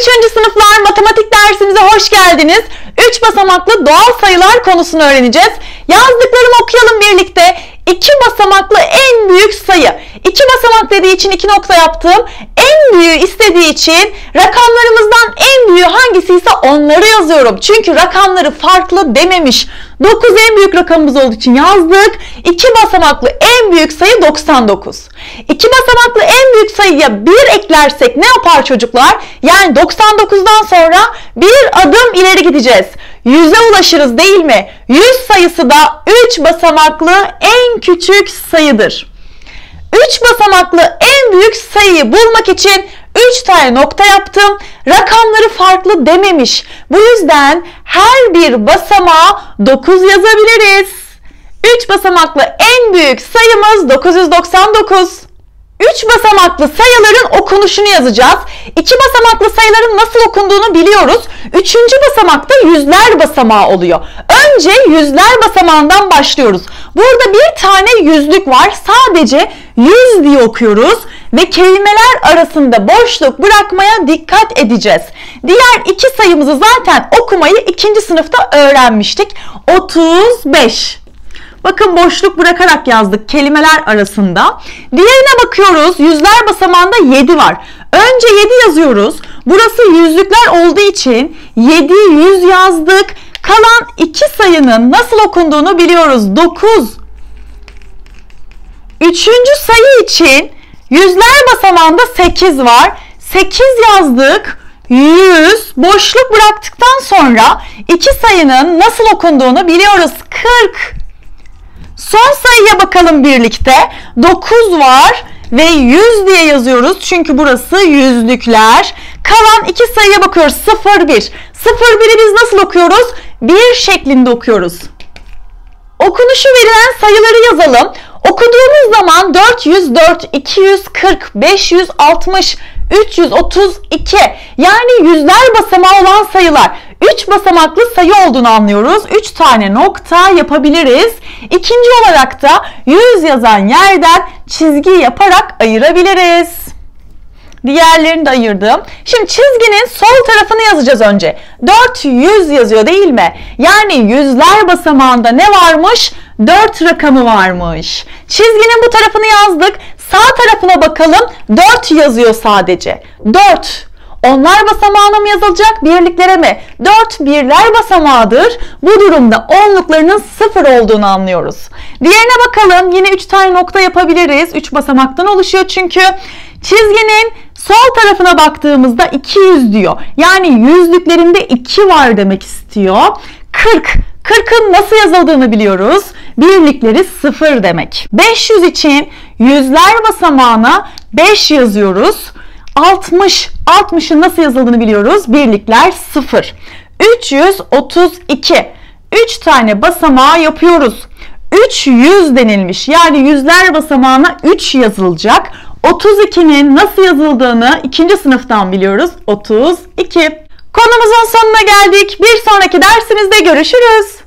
sınıflar matematik dersimize hoş geldiniz. 3 basamaklı doğal sayılar konusunu öğreneceğiz. Yazdıklarımı okuyalım birlikte. 2 basamaklı en büyük sayı. 2 basamak dediği için 2 nokta yaptım. En büyüğü istediği için rakamlarımızdan en büyüğü hangisi ise onları yazıyorum. Çünkü rakamları farklı dememiş. 9 en büyük rakamımız olduğu için yazdık. 2 basamaklı en büyük sayı 99. 2 basamaklı en büyük sayıya 1 eklersek ne yapar çocuklar? Yani 99'dan sonra bir adım ileri gideceğiz. 100'e ulaşırız değil mi? 100 sayısı da 3 basamaklı en küçük sayıdır. 3 basamaklı en büyük sayıyı bulmak için 3 tane nokta yaptım. Rakamları farklı dememiş. Bu yüzden her bir basamağa 9 yazabiliriz. 3 basamaklı en büyük sayımız 999. 3 basamaklı sayıların okunuşunu yazacağız. 2 basamaklı sayıların nasıl okunduğunu biliyoruz. 3. basamakta yüzler basamağı oluyor. Önce yüzler basamağından başlıyoruz. Burada bir tane yüzlük var. Sadece 100 diye okuyoruz ve kelimeler arasında boşluk bırakmaya dikkat edeceğiz. Diğer iki sayımızı zaten okumayı 2. sınıfta öğrenmiştik. 35. Bakın boşluk bırakarak yazdık kelimeler arasında. Diğerine bakıyoruz. Yüzler basamağında 7 var. Önce 7 yazıyoruz. Burası yüzlükler olduğu için 700 yazdık. Kalan iki sayının nasıl okunduğunu biliyoruz. 9. Üçüncü sayı için yüzler basamağında 8 var. 8 yazdık. 100. Boşluk bıraktıktan sonra iki sayının nasıl okunduğunu biliyoruz. 40. Son sayıya bakalım birlikte. 9 var ve 100 diye yazıyoruz. Çünkü burası yüzlükler. Kalan iki sayıya bakıyoruz. 01. 01'i biz nasıl okuyoruz? 1 şeklinde okuyoruz. Okunuşu verilen sayıları yazalım. Okuduğumuz zaman 404, 240, 560, 332 yani yüzler basamağı olan sayılar. 3 basamaklı sayı olduğunu anlıyoruz. 3 tane nokta yapabiliriz. İkinci olarak da 100 yazan yerden çizgi yaparak ayırabiliriz. Diğerlerini de ayırdım. Şimdi çizginin sol tarafını yazacağız önce. 400 yazıyor değil mi? Yani yüzler basamağında ne varmış? 4 rakamı varmış. Çizginin bu tarafını yazdık. Sağ tarafına bakalım. 4 yazıyor sadece. 4. Onlar basamağına mı yazılacak? Birliklere mi? 4 birler basamağıdır. Bu durumda onluklarının 0 olduğunu anlıyoruz. Diğerine bakalım. Yine 3 tane nokta yapabiliriz. 3 basamaktan oluşuyor çünkü. Çizginin sol tarafına baktığımızda 200 diyor. Yani yüzlüklerinde 2 var demek istiyor. 40. 40'ın nasıl yazıldığını biliyoruz. Birlikleri 0 demek. 500 için yüzler basamağına 5 yazıyoruz. 60. 60'ın nasıl yazıldığını biliyoruz. Birlikler 0. 332. 3 tane basamağı yapıyoruz. 300 denilmiş. Yani yüzler basamağına 3 yazılacak. 32'nin nasıl yazıldığını 2. sınıftan biliyoruz. 32. Konumuzun sonuna geldik. Bir sonraki dersimizde görüşürüz.